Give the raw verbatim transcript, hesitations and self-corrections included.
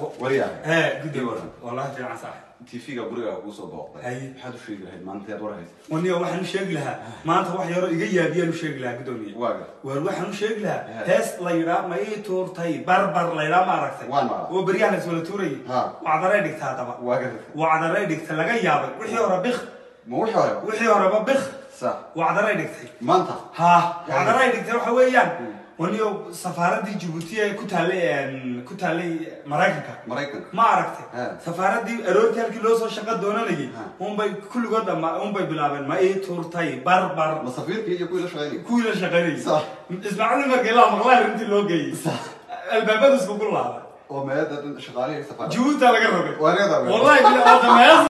وريا ها قدي ورا والله في عصا تيفيga guriga ugu soo booqday hay maxaad u sheegi lahayd maanta aad warahayd waniyo waxaan u sheegi lahaa maanta wax yar iga yaabiyay u sheegi lahaa gudoomiye waaga war waxaan u sheegi lahaa hees la yiraahdo ma ii tuurtay barbar la yiraahdo ma aragtay oo bariyaha la soo tuuray wacdaray dhigtaa daba waaga wacdaray dhigta laga yaabay wixii hore bikh ma wixii hore wixii hore ba bikh sax wacdaray dhigtay maanta ha wacdaray dhigtay waxa weeyaan ونيو سفارة دي جيبوتية كتالي كتالي مراكنكا مراكنكا ما عرفت سفارة دي أروي كالكي لوسو شقة دونا لجي هم باي كل قدام ما هم باي بلابن ما إيه تورتاي بار بار مصافير كي كويلة شغالي كويلة شغالي صح اسمعني ما قيلا مغلار انت اللي جاي صح البابات اسكو كلها وما هذا شغالي سفارة جيبوتي على قربك وانا والله بلا هذا ما